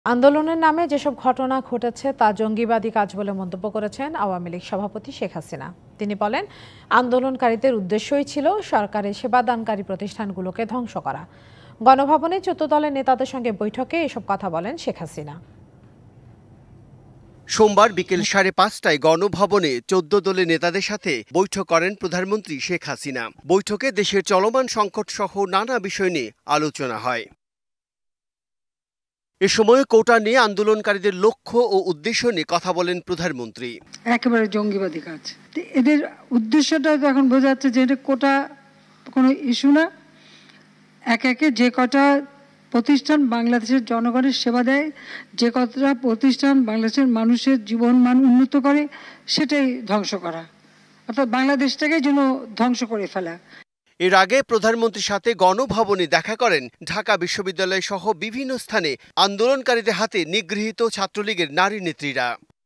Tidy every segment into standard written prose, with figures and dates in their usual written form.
আন্দোলনের নামে যেসব ঘটনা ঘটেছে তা জঙ্গিবাদী কাজ বলে মন্তব্য করেছেন আওয়ামী লীগ সভাপতি শেখ হাসিনা। তিনি বলেন, আন্দোলনকারীদের উদ্দেশ্যই ছিল সরকারের সেবাদানকারী প্রতিষ্ঠানগুলোকে ধ্বংস করা। গণভবনে ১৪ দলের নেতাদের সঙ্গে বৈঠকে এসব কথা বলেন শেখ হাসিনা। সোমবার বিকেল ৫:৩০টায় গণভবনে ১৪ দলের নেতাদের সাথে বৈঠক করেন প্রধানমন্ত্রী শেখ হাসিনা। বৈঠকে দেশের চলমান সংকট সহ নানা বিষয় নিয়ে আলোচনা হয়। এ সময় কোটা নিয়ে আন্দোলনকারীদের লক্ষ্য ও উদ্দেশ্য নিয়ে কথা বলেন প্রধানমন্ত্রী। একেবারে জঙ্গিবাদী কাজ। এদের উদ্দেশ্যটা তো এখন বোঝা যাচ্ছে যে এটা কোটা কোনো ইস্যু না। একে যে কটা প্রতিষ্ঠান বাংলাদেশের জনগণের সেবা দেয়, যে কতটা প্রতিষ্ঠান বাংলাদেশের মানুষের জীবন মান উন্নত করে, সেটাই ধ্বংস করা, অর্থাৎ বাংলাদেশটাকে যেন ধ্বংস করে ফেলা। এর আগে প্রধানমন্ত্রীর সাথে গণভবনে দেখা করেন ঢাকা বিশ্ববিদ্যালয় সহ বিভিন্ন স্থানে আন্দোলনকারীদের হাতে নিগৃহীত ছাত্রলীগের নারী নেত্রীরা।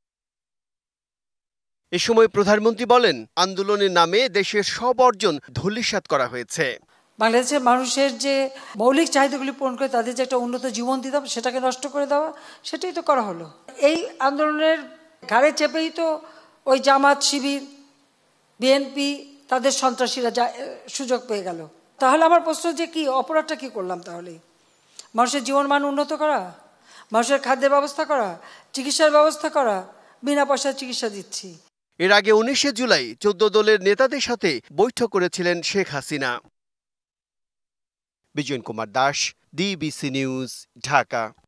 এ সময় প্রধানমন্ত্রী বলেন, আন্দোলনের নামে দেশের সব অর্জন ধূলিসাৎ করা হয়েছে। বাংলাদেশের মানুষের যে মৌলিক চাহিদাগুলি পূরণ করে তাদের যে একটা উন্নত জীবন দিতাম সেটাকে নষ্ট করে দেওয়া, সেটাই তো করা হলো। এই আন্দোলনের ঘাড়ে চেপেই তো ওই জামাত, শিবির, বিএনপি, তাদের সন্ত্রাসীরা সুযোগ পেয়ে গেল। তাহলে আমার প্রশ্ন যে কি অপরাধটা কি করলাম? তাহলে মানুষের জীবন মান উন্নত করা, মানুষের খাদ্যের ব্যবস্থা করা, চিকিৎসার ব্যবস্থা করা, বিনা পয়সায় চিকিৎসা দিচ্ছি। এর আগে ১৯শে জুলাই ১৪ দলের নেতাদের সাথে বৈঠক করেছিলেন শেখ হাসিনা। Bijoyon Kumar Das, DBC news, Dhaka.